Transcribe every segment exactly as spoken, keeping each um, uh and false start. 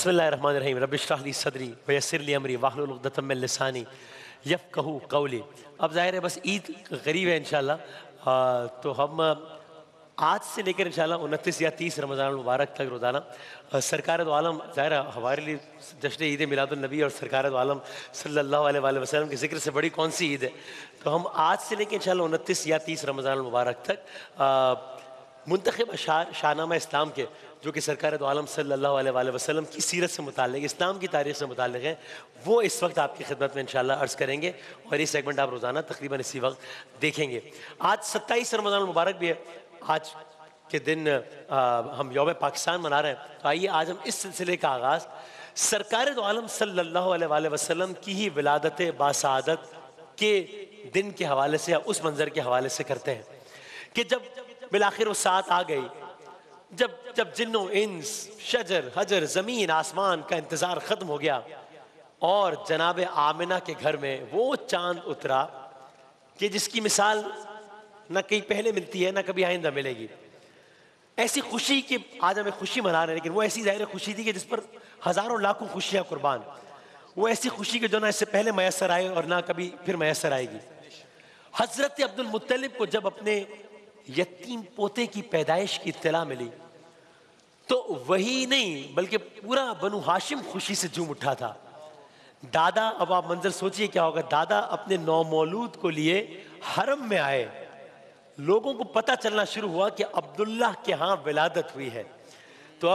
बिस्मिल्लाहिर्रहमानिर्रहीम रब्बिश्रह ली सदरी वयस्सिर ली अमरी वाहलुल उक़दतम मिन लिसानी यफ़क़हू क़ौली। अब ज़ाहिर है बस ईद करीब है इंशाअल्लाह, तो हम आज से लेकर इंशाअल्लाह उनतीस या तीस रमज़ान मुबारक तक रोज़ाना सरकार दो आलम ज़ाहिर है हमारे लिए जश्न ईद मिलादुन नबी और सरकार दो आलम सल्लल्लाहु अलैहि वसल्लम के ज़िक्र से बड़ी कौन सी ईद है। तो हम आज से लेकर इंशाअल्लाह उनतीस या तीस रमज़ान मुबारक तक मुंतखब अशार शाहनामा इस्लाम के, जो कि सरकार दो आलम सल्लल्लाहु अलैहि वसल्लम की सीरत से मुताल्लिक़, इस्लाम की तारीख़ से मुताल्लिक़ है, वो इस वक्त आपकी खिदमत में इंशाअल्लाह अर्ज़ करेंगे और ये सेगमेंट आप रोज़ाना तकरीबन इसी वक्त देखेंगे। आज सत्ताईस रमज़ान मुबारक भी है। आज के दिन आ, हम यौम पाकिस्तान मना रहे हैं, तो आइए आज हम इस सिलसिले का आगाज़ सरकार दो आलम सल्लल्लाहु अलैहि वसल्लम की ही विलादत बासआदत के दिन के हवाले से या उस मंज़र के हवाले से करते हैं कि जब बिलाखिर वो साथ आ गई, जब जब जिन्नो इंस शजर हजर ज़मीन आसमान का इंतज़ार ख़त्म हो गया और जनाब आमिना के घर में वो चांद उतरा कि जिसकी मिसाल न कहीं पहले मिलती है, न कभी आइंदा मिलेगी। ऐसी खुशी कि आज हमें खुशी मना रहे हैं, लेकिन वो ऐसी ज़ाहिर खुशी थी कि जिस पर हज़ारों लाखों खुशियाँ कुर्बान। वो ऐसी खुशी कि जो ना इससे पहले मैसर आए और ना कभी फिर मैसर आएगी। हज़रत अब्दुल मुत्तलिब को जब अपने यतीम पोते की पैदाइश की इत्तला मिली, तो वही नहीं बल्कि पूरा बनु हाशिम खुशी से झूम उठा था। दादा, अब आप मंजर सोचिए क्या होगा, दादा अपने नौमौलूद को लिए हरम में आए, लोगों को पता चलना शुरू हुआ कि अब्दुल्लाह के यहाँ विलादत हुई है। तो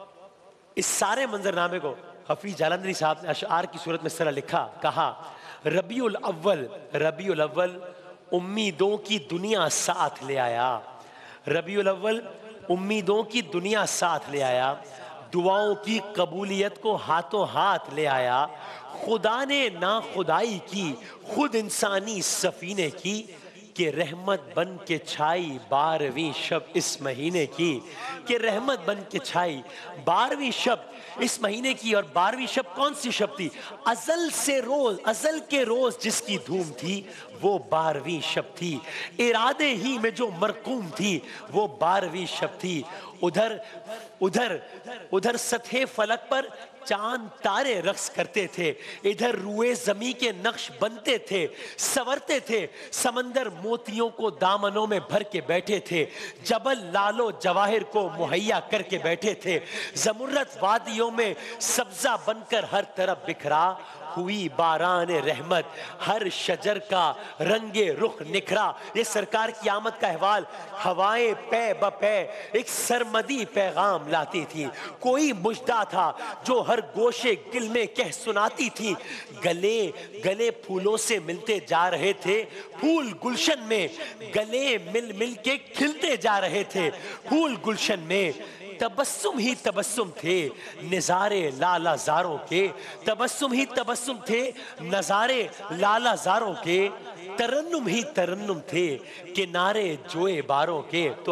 अब इस सारे मंजरनामे को हफीज जालंधरी साहब ने अशआर की सूरत में इस तरह लिखा, कहा रबीउल अव्वल रबीउल अव्वल उम्मीदों की दुनिया साथ ले आया, रबीउल अव्वल उम्मीदों की दुनिया साथ ले आया, दुआओं की कबूलियत को हाथों हाथ ले आया, खुदा ने ना खुदाई की खुद इंसानी सफीने की, कि रहमत बन के छाई बारहवीं शब इस महीने की, कि रहमत बन के छाई बारहवीं शब इस महीने की। और बारहवीं शब कौन सी शब थी? अजल से रोज, अजल के रोज जिसकी धूम थी वो बारहवीं शब थी, इरादे ही में जो मरकूम थी वो बारहवीं शब थी। उधर उधर उधर सतह फलक पर चांद तारे रक्स करते थे, इधर रुए जमी के नक्श बनते थे, संवरते थे, समंदर मोतियों को दामनों में भर के बैठे थे, जबल लालो जवाहिर को मुहैया करके बैठे थे, जमुर्रत वादियों में सब्जा बनकर हर तरफ बिखरा, हुई बारान रहमत हर शजर का रंगे रुख निखरा। ये सरकार की आमद का अहवाल, हवाएं पै ब पै एक सरमदी पैगाम लाती थी, कोई मुजदा था जो हर गोशे गिल में कह सुनाती थी, गले गले फूलों से मिलते जा रहे थे, फूल गुलशन में गले मिल मिल के खिलते जा रहे थे, फूल गुलशन में तबस्सुम ही तबस्सुम थे नज़ारे लाला ज़ारों के, तबस्सुम ही तबस्सुम थे नज़ारे लाला ज़ारों के, तरन्नुम ही तरन्नुम थे किनारे जोए बारों के। तो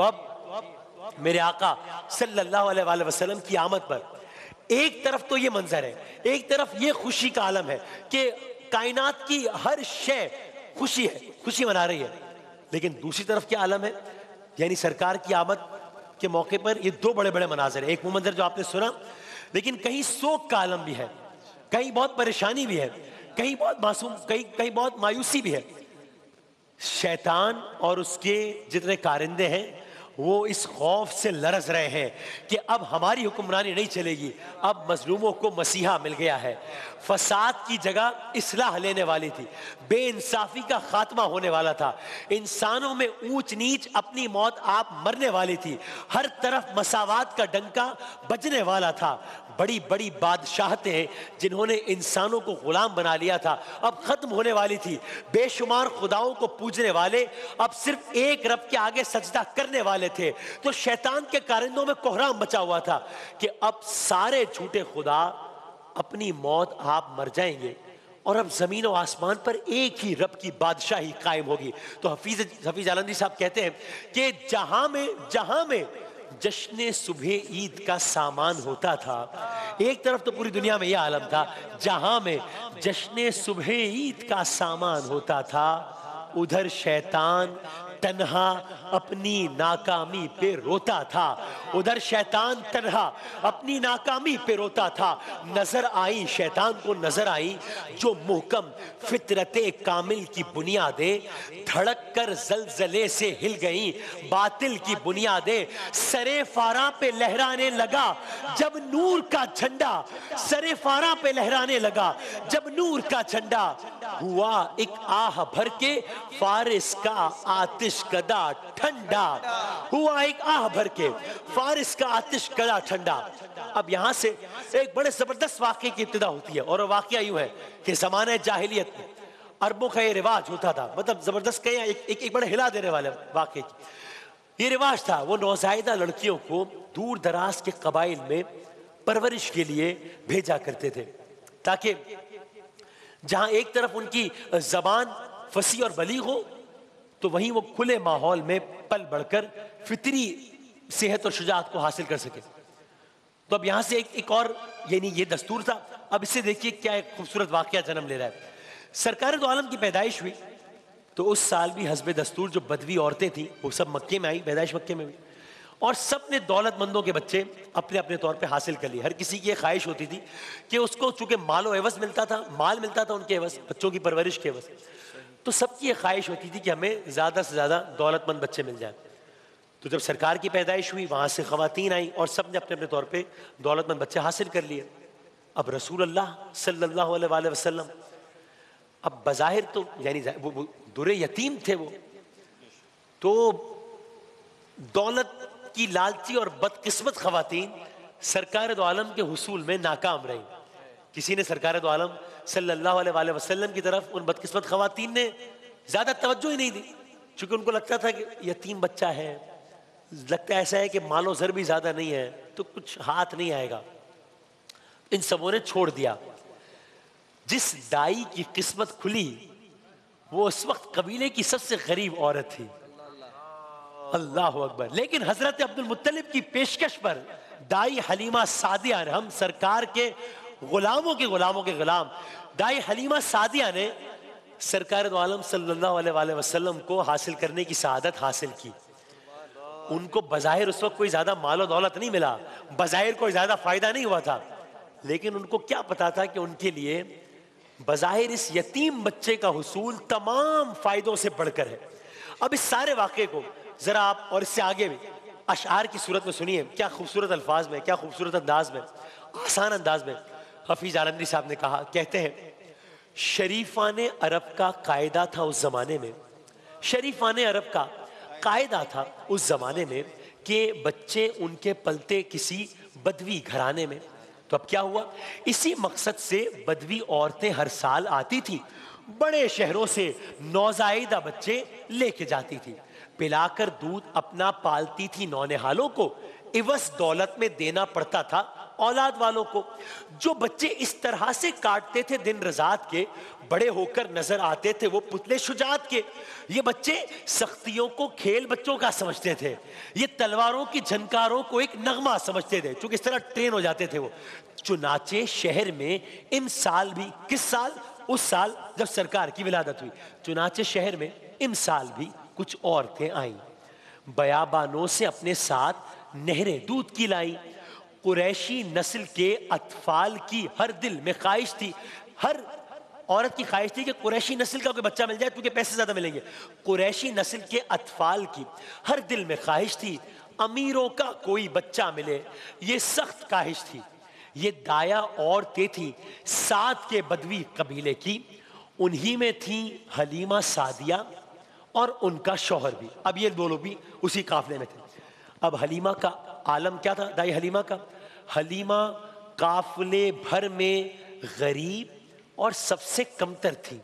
अब मेरे आका सल्लल्लाहु अलैहि वसल्लम की आमद पर एक तरफ तो ये मंजर है, एक तरफ ये खुशी का आलम है कि कायनात की हर शय खुशी है, खुशी मना रही है, लेकिन दूसरी तरफ क्या आलम है, यानी सरकार की आमद के मौके पर ये दो बड़े बड़े मनाज़िर है। एक वो मंजर जो आपने सुना, लेकिन कहीं सोग का आलम भी है, कहीं बहुत परेशानी भी है, कहीं बहुत मासूम, कहीं कहीं बहुत मायूसी भी है। शैतान और उसके जितने कारिंदे हैं वो इस खौफ से लरज रहे हैं कि अब हमारी हुक्मरानी नहीं चलेगी, अब मजलूमों को मसीहा मिल गया है, फसाद की जगह इस्लाह लेने वाली थी, बेइंसाफी का खात्मा होने वाला था, इंसानों में ऊंच नीच अपनी मौत आप मरने वाली थी, हर तरफ मसावात का डंका बजने वाला था। बड़ी बड़ी बादशाहतें जिन्होंने इंसानों को गुलाम बना लिया था अब खत्म होने वाली थी, बेशुमार खुदाओं को पूजने वाले अब सिर्फ एक रब के आगे सजदा करने वाले थे। तो शैतान के कारिंदों में कोहराम बचा हुआ था कि अब सारे झूठे खुदा अपनी मौत आप मर जाएंगे और अब जमीन और आसमान पर एक ही रब की बादशाही कायम होगी। तो हफीज हफीज जालंधरी साहब कहते हैं कि जहां में जहां में जश्न सुबह ईद का सामान होता था, एक तरफ तो पूरी दुनिया में यह आलम था, जहां में जश्न सुबह ईद का सामान होता था उधर शैतान तन्हा अपनी नाकामी पे रोता था, उधर शैतान तन्हा अपनी नाकामी पे रोता था। नजर आई शैतान को नजर आई जो मुहकम फितरते कामिल की बुनियादें, धड़क कर जलजले से हिल गई बातिल की बुनियादें। सरे फारा पे लहराने लगा जब नूर का झंडा, सरे फारा पे लहराने लगा जब नूर का झंडा, हुआ एक आह भर के फारिस का आतिश कदा ठंडा, हुआ एक आह भर के फारिस का आतिश कदा ठंडा। अब यहां से एक बड़े जबरदस्त वाकये की इब्तिदा होती है, और वाकया यूं है कि ज़माने जाहिलियत में अरबों का ये रिवाज होता था, मतलब जबरदस्त कहें एक, एक, एक बड़े हिला देने वाले वाकये की ये रिवाज था। वो नौज़ायदा लड़कियों को दूर दराज के कबाइल में परवरिश के लिए भेजा करते थे, ताकि जहां एक तरफ उनकी जबान फसी और बलीग हो, तो वहीं वो खुले माहौल में पल बढ़कर फितरी सेहत और शुजाअत को हासिल कर सके। तो अब यहां से एक, एक और यानी ये दस्तूर था। अब इससे देखिए क्या एक खूबसूरत वाकया जन्म ले रहा है। सरकार दो आलम की पैदाइश हुई तो उस साल भी हस्बे दस्तूर जो बदवी औरतें थी वो सब मक्के में आई, पैदाइश मक्के में हुई, और सब ने दौलतमंदों के बच्चे अपने अपने तौर पे हासिल कर लिए। हर किसी की ये ख्वाहिश होती थी कि उसको चूंकि मालो एवज मिलता था, माल मिलता था उनके एवज, बच्चों की परवरिश के एवज, तो सबकी ये ख्वाहिश होती थी कि हमें ज़्यादा से ज़्यादा दौलतमंद बच्चे मिल जाएं। तो जब सरकार की पैदाइश हुई वहाँ से ख़वातीन आई और सब ने अपने अपने तौर पे दौलतमंद बच्चे हासिल कर लिए। अब रसूल अल्लाह सल्लल्लाहु अलैहि वसल्लम अब बज़ाहिर तो यानी वो, वो दुरे यतीम थे, वो तो दौलत की लालची और बदकिस्मत ख़वातीन सरकार दो आलम के हुसूल में नाकाम रही। किसी ने सरकार दो आलम सल्लल्लाहु अलैहि वसल्लम की तरफ उन बदकिस्मत ख़वातीन ने ज़्यादा तवज्जो ही नहीं दी, क्योंकि उनको लगता था कि यतीम बच्चा है, लगता ऐसा है कि मालो ज़र भी ज़्यादा नहीं है तो कुछ हाथ नहीं आएगा। इन सबों ने छोड़ दिया। जिस दाई की किस्मत खुली वो उस वक्त कबीले की सबसे गरीब औरत थी। अल्लाह अकबर। लेकिन हजरत अब्दुल मुत्तलिब की पेशकश पर दाई हलीमा सादिया ने, हम सरकार के गुलामों के गुलामों के गुलाम दाई हलीमा सादिया ने सरकार दो आलम सल्लल्लाहु अलैहि वसल्लम को हासिल करने की सआदत हासिल की। उनको बज़ाहिर उस वक्त कोई ज्यादा मालो दौलत नहीं मिला, बज़ाहिर कोई ज्यादा फायदा नहीं हुआ था, लेकिन उनको क्या पता था कि उनके लिए बज़ाहिर इस यतीम बच्चे का हुसूल तमाम फायदों से बढ़कर है। अब इस सारे वाक़े को जरा आप और इससे आगे भी अशआर की सूरत में सुनिए, क्या खूबसूरत अल्फाज में, क्या खूबसूरत अंदाज में, आसान अंदाज में हफीज आलमगीर साहब ने कहा। कहते हैं शरीफाने अरब का कायदा था उस जमाने में, शरीफाने अरब का कायदा था उस जमाने में कि बच्चे उनके पलते किसी बदवी घराने में। तो अब क्या हुआ, इसी मकसद से बदवी औरतें हर साल आती थी, बड़े शहरों से नौजायदा बच्चे लेके जाती थी, पिलाकर दूध अपना पालती थी नौनिहालों को, इवस दौलत में देना पड़ता था औलाद वालों को। जो बच्चे इस तरह से काटते थे दिन रजात के, बड़े होकर नजर आते थे वो पुतले शुजात के। ये बच्चे सख्तियों को खेल बच्चों का समझते थे, ये तलवारों की झनकारों को एक नगमा समझते थे, क्योंकि इस तरह ट्रेन हो जाते थे वो। चुनाचे शहर में इन साल भी, किस साल, उस साल जब सरकार की विलादत हुई, चुनाचे शहर में इन साल भी कुछ औरतें आईं, बयाबानों से अपने साथ नहरें दूध की लाई। कुरैशी नस्ल के अतफाल की हर दिल में ख्वाहिश थी, हर औरत की ख्वाहिश थी कि कुरैशी नस्ल का कोई बच्चा मिल जाए क्योंकि पैसे ज्यादा मिलेंगे। कुरैशी नस्ल के अतफाल की हर दिल में ख्वाहिश थी अमीरों का कोई बच्चा मिले, ये सख्त ख्वाहिश थी। ये दाया औरतें थी सात के बदवी कबीले की, उन्हीं में थी हलीमा सादिया और उनका शौहर भी। अब ये दो लोग भी उसी काफले में थे। अब हलीमा का आलम क्या था, दाई हलीमा का, हलीमा काफले भर में गरीब और सबसे कमतर थी।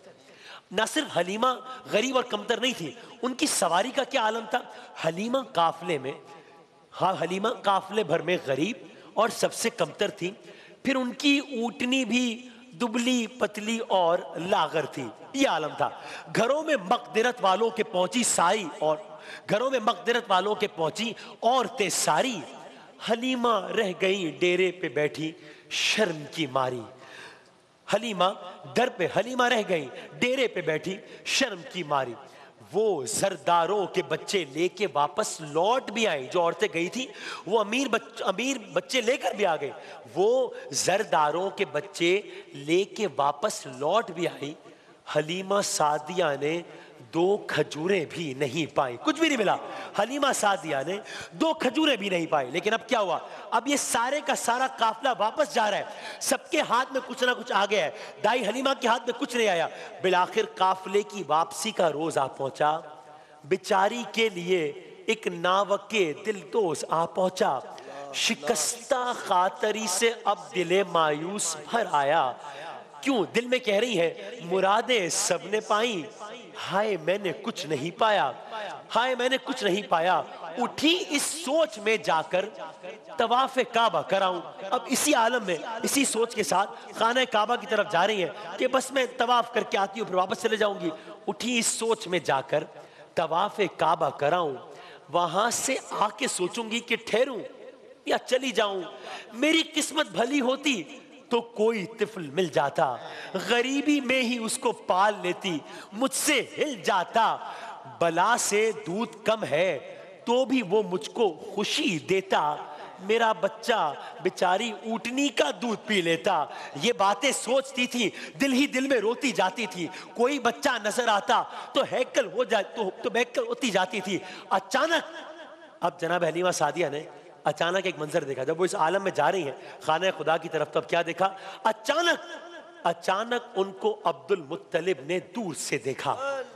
न सिर्फ हलीमा गरीब और कमतर नहीं थी, उनकी सवारी का क्या आलम था, हलीमा काफले में, हाँ हलीमा काफले भर में गरीब और सबसे कमतर थी। फिर उनकी ऊँटनी भी दुबली पतली और लागर थी, ये आलम था। घरों में मकदिरत वालों के पहुंची सारी, और घरों में मकदिरत वालों के पहुंची औरतें सारी, हलीमा रह गई डेरे पे बैठी शर्म की मारी। हलीमा दर पे, हलीमा रह गई डेरे पे बैठी शर्म की मारी। वो जरदारों के बच्चे लेके वापस लौट भी आई। जो औरतें गई थी वो अमीर बच, अमीर बच्चे लेकर भी आ गए। वो जरदारों के बच्चे लेके वापस लौट भी आई। हलीमा सादिया ने दो खजूरें भी नहीं पाई, कुछ भी नहीं मिला। हलीमा सादिया ने दो खजूरें भी नहीं पाई। लेकिन अब क्या हुआ? अब ये सारे का सारा काफिला वापस जा रहा है, सबके हाथ में कुछ ना कुछ आ गया है। दाई हलीमा के हाथ में कुछ नहीं आया। बिलाखिर काफिले की वापसी का रोज आ पहुंचा। बेचारी के लिए एक नावके दिलदोज आ पहुंचा। शिकस्ता खातरी से अब दिले मायूस भर आया। क्यों? दिल में कह रही है मुरादें सबने पाई, हाय मैंने कुछ नहीं पाया, हाय मैंने कुछ नहीं पाया। उठी इस सोच में जाकर तवाफ़े काबा कराऊं। अब इसी आलम में, इसी सोच के साथ खाना काबा की तरफ जा रही हैं कि बस मैं तवाफ करके आती हूँ फिर वापस चले जाऊंगी। उठी इस सोच में जाकर तवाफ़े काबा कराऊं, वहां से आके सोचूंगी कि ठहरूं या चली जाऊं। मेरी किस्मत भली होती तो कोई तिफल मिल जाता, गरीबी में ही उसको पाल लेती, मुझसे हिल जाता। बला से दूध कम है तो भी वो मुझको खुशी देता। मेरा बच्चा बेचारी ऊँटनी का दूध पी लेता। ये बातें सोचती थी, दिल ही दिल में रोती जाती थी। कोई बच्चा नजर आता तो हैकल हो जा तो, तो हैकल होती जाती थी। अचानक अब जनाब हलीमा सादिया ने अचानक एक मंजर देखा। जब वो इस आलम में जा रही हैं खाने खुदा की तरफ, तो अब क्या देखा? अचानक अचानक उनको अब्दुल मुत्तलिब ने दूर से देखा।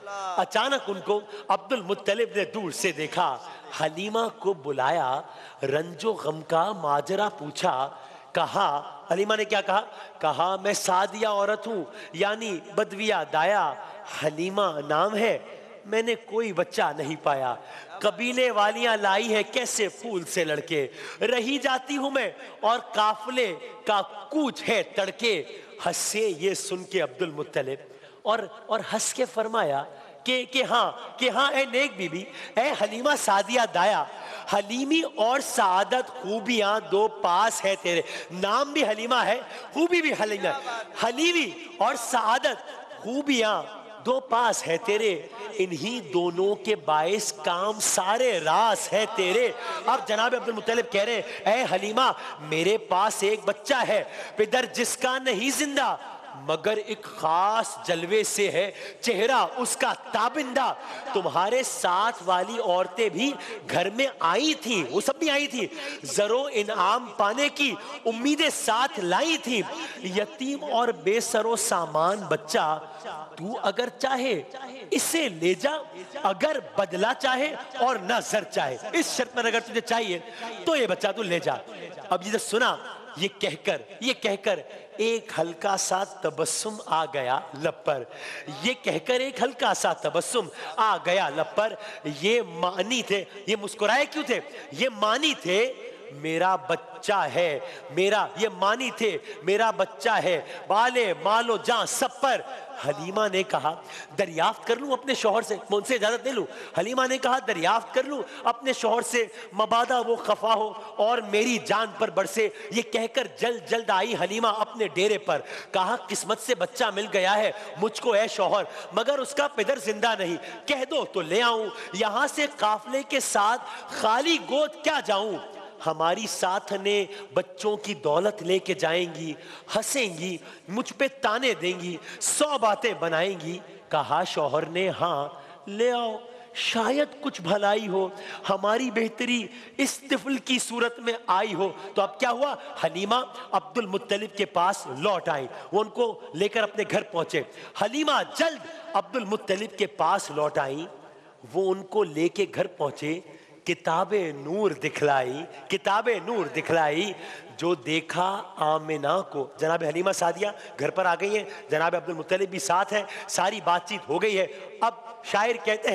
अचानक उनको अब्दुल मुत्तलिब ने दूर से देखा। हलीमा को बुलाया, रंजो गम का माजरा पूछा। कहा, हलीमा ने क्या कहा? कहा मैं सादिया औरत हूं, यानी बदविया दाया। हलीमा नाम है, मैंने कोई बच्चा नहीं पाया। कबीले वालियां लाई है कैसे फूल से लड़के। रही जाती हूं मैं और काफले का कूच है तड़के। हंसे ये सुन के अब्दुल मुत्तलिब और और हंस के फरमाया कि कि हाँ कि हाँ ए नेक बीबी, ए हलीमा सादिया दाया, हलीमी और सादत खूबियां दो पास है तेरे। नाम भी हलीमा है, खूबी भी हलीमा। हलीमी और सादत खूबियां दो पास है तेरे, इन्हीं दोनों के बाइस काम सारे रास है तेरे। अब जनाब अब्दुल मुत्तलिब कह रहे हैं, ए हलीमा मेरे पास एक बच्चा है, पिदर जिसका नहीं जिंदा, मगर एक खास जलवे से है चेहरा उसका ताबिंदा। तुम्हारे साथ वाली औरतें भी घर में आई थी, वो सब भी आई थी, जरो इनाम पाने की उम्मीदें साथ लाई थी। यतीम और बेसरो सामान बच्चा, तू अगर चाहे इसे ले जा, अगर बदला चाहे और ना जर चाहे। इस शर्त पर अगर तुझे चाहिए तो ये बच्चा तू ले जा। अब ये सुना, ये कहकर ये कहकर एक हल्का सा तबस्सुम आ गया लब पर। ये कहकर एक हल्का सा तबस्सुम आ गया लब पर। ये मानी थे, ये मुस्कुराए क्यों थे? ये मानी थे मेरा बच्चा है, मेरा ये मानी थे मेरा बच्चा है, बाले मालो जान सब पर। हलीमा ने कहा दरियाफ्त कर लूं अपने शौहर से, मैं उनसे इजाजत ले लूं। हलीमा ने कहा दरियाफ्त कर लूं अपने शौहर से, मबादा वो खफा हो और मेरी जान पर बरसे। ये कहकर जल्द जल्द आई हलीमा अपने डेरे पर। कहा किस्मत से बच्चा मिल गया है मुझको है शौहर, मगर उसका पिदर जिंदा नहीं, कह दो तो ले आऊं, यहां से काफले के साथ खाली गोद क्या जाऊं। हमारी साथ ने बच्चों की दौलत लेके जाएंगी, हंसेंगी, मुझ पे ताने देंगी, सौ बातें बनाएंगी। कहा शौहर ने हाँ ले आओ, शायद कुछ भलाई हो, हमारी बेहतरी इस तिफल की सूरत में आई हो। तो अब क्या हुआ? हलीमा अब्दुल मुत्तलिब के पास लौट आई, वो उनको लेकर अपने घर पहुंचे। हलीमा जल्द अब्दुल मुत्तलिब के पास लौट आई, वो उनको लेके घर पहुंचे। किताबे नूर दिखलाई, किताबे नूर दिखलाई, जो देखा आमिना को। जनाब हलीमा सादिया घर पर आ गई है, जनाब अब्दुल मुत्तलिब भी साथ है, सारी बातचीत हो गई है। अब शायर कहते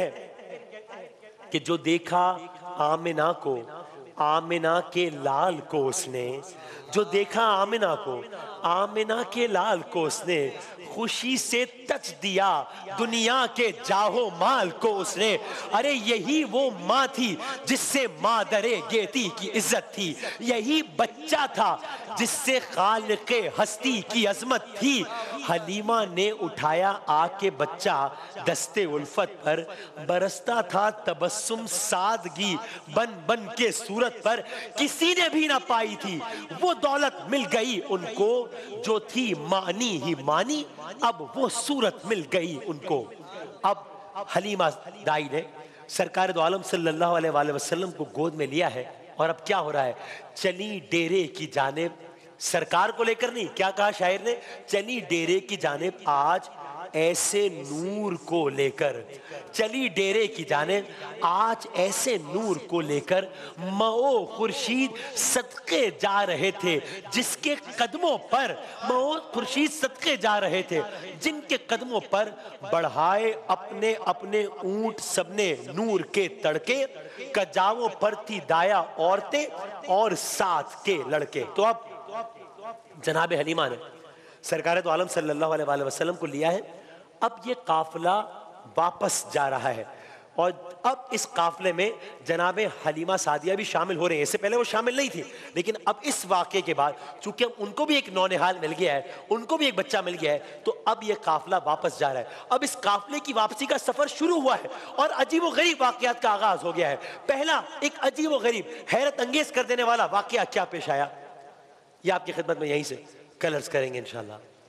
हैं कि जो देखा आमिना को, आमिना के लाल को उसने, जो देखा आमिना को, आमिना के लाल को उसने खुशी से तच दिया, दुनिया के जाहो माल को उसने। अरे यही वो माँ थी जिससे मादरे गेती की इज्जत थी, यही बच्चा था जिससे खालिक़े हस्ती की अजमत थी। हलीमा ने उठाया आके बच्चा दस्ते उल्फत पर, बरसता था तबस्सुम सादगी बन बन के सूरत पर। किसी ने भी ना पाई थी वो दौलत, मिल गई उनको जो थी मानी ही मानी, अब वो सूरत मिल गई उनको। अब हलीमा दाई ने सरकार दो आलम सल्लल्लाहु अलैहि वसल्लम को गोद में लिया है और अब क्या हो रहा है, चली डेरे की जानिब, सरकार को लेकर नहीं, क्या कहा शायर ने, चली डेरे की जानिब आज ऐसे नूर को लेकर, चली डेरे की जानिब आज ऐसे नूर को लेकर। मओ खुर्शीद सदके जा रहे थे जिसके कदमों पर, मओ खुर्शीद सदके जा रहे थे जिनके कदमों पर बढ़ाए अपने अपने ऊंट सबने नूर के तड़के। कजाओं पर थी दाया औरतें और साथ के लड़के। तो अब जनाब हलीमा ने सरकार दो आलम सल्लल्लाहु अलैहि वसल्लम को लिया है। अब ये काफिला वापस जा रहा है और अब इस काफिले में जनाब हलीमा सादिया भी शामिल हो रहे हैं। इससे पहले वो शामिल नहीं थी, लेकिन अब इस वाक़े के बाद चूंकि उनको भी एक नौनिहाल मिल गया है, उनको भी एक बच्चा मिल गया है, तो अब ये काफिला वापस जा रहा है। अब इस काफिले की वापसी का सफर शुरू हुआ है और अजीब व गरीब वाक़यात का आगाज हो गया है। पहला एक अजीब व गरीब हैरत अंगेज कर देने वाला वाक़या क्या पेश आया, ये आपकी खिदमत में यहीं से कलर्स करेंगे इंशाल्लाह।